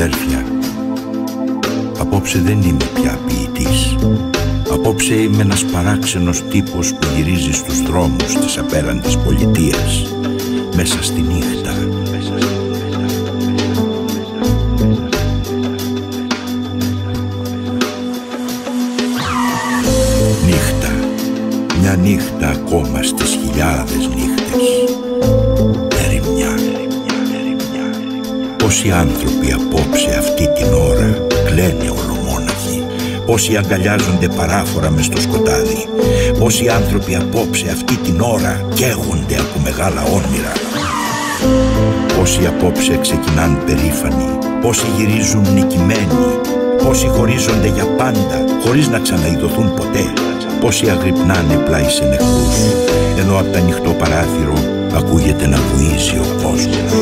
Αδέρφια, απόψε δεν είμαι πια ποιητής. Απόψε είμαι ένας παράξενος τύπος που γυρίζει στους δρόμους της απέραντης πολιτείας, μέσα στη νύχτα. Νύχτα, μια νύχτα ακόμα στις χιλιάδες νύχτες. Ερημιά. Πόσοι άνθρωποι απόψε αυτή την ώρα κλαίνε ολομόναχοι. Πόσοι αγκαλιάζονται παράφορα μες στο σκοτάδι. Πόσοι άνθρωποι απόψε αυτή την ώρα καίγονται από μεγάλα όνειρα. Πόσοι απόψε ξεκινάν περήφανοι. Πόσοι γυρίζουν νικημένοι. Πόσοι χωρίζονται για πάντα χωρίς να ξαναειδωθούν ποτέ. Πόσοι αγρυπνάνε πλάι σε νεκρούς, ενώ από το ανοιχτό παράθυρο ακούγεται να βουίζει ο κόσμος.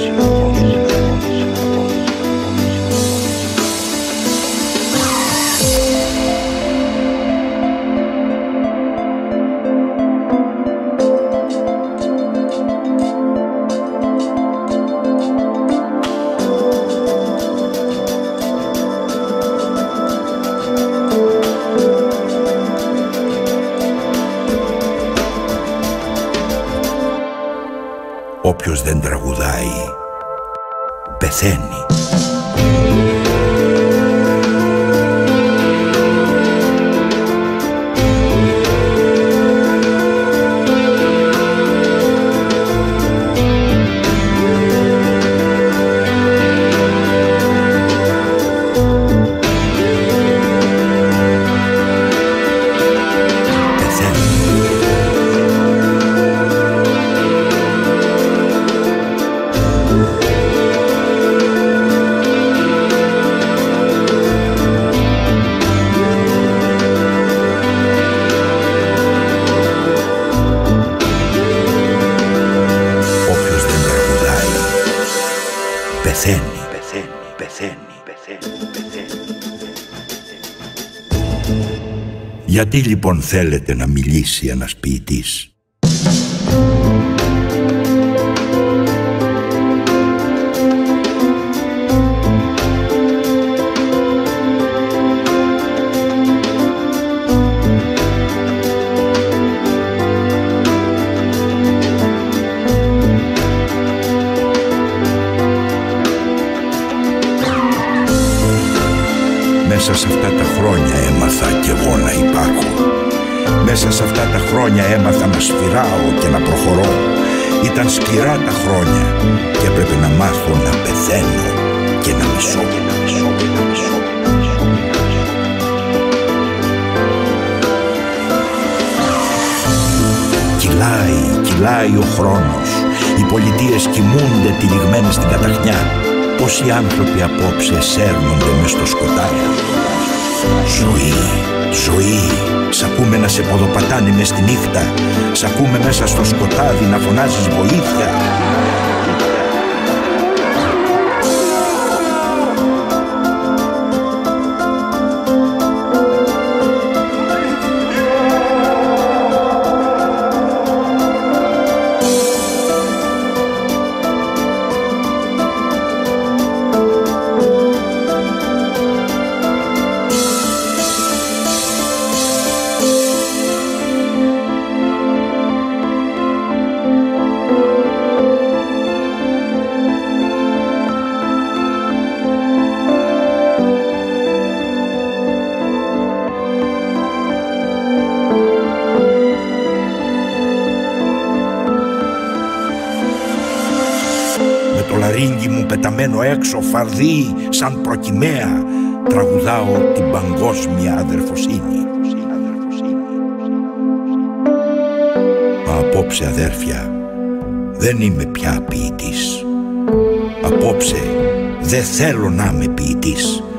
Όποιος δεν τραγουδάει, πεθαίνει. Γιατί λοιπόν θέλετε να μιλήσει ένας ποιητής? Μέσα σε αυτά τα χρόνια έμαθα κι εγώ να υπάρχω. Μέσα σε αυτά τα χρόνια έμαθα να σφυράω και να προχωρώ. Ήταν σκληρά τα χρόνια και έπρεπε να μάθω να πεθαίνω και να μισώ. Κυλάει ο χρόνος. Οι πολιτείες κοιμούνται τυλιγμένες στην καταχνιά. Πόσοι άνθρωποι απόψε σέρνονται μες στο σκοτάδι. Ζωή, σ' ακούμε να σε ποδοπατάνε μες στη νύχτα. Σ' ακούμε μέσα στο σκοτάδι να φωνάζεις βοήθεια. Το λαρύγγι μου πεταμένο έξω φαρδί σαν προκυμαία, τραγουδάω την παγκόσμια αδερφοσύνη. Μα απόψε αδέρφια δεν είμαι πια ποιητής. Απόψε δεν θέλω να είμαι ποιητής.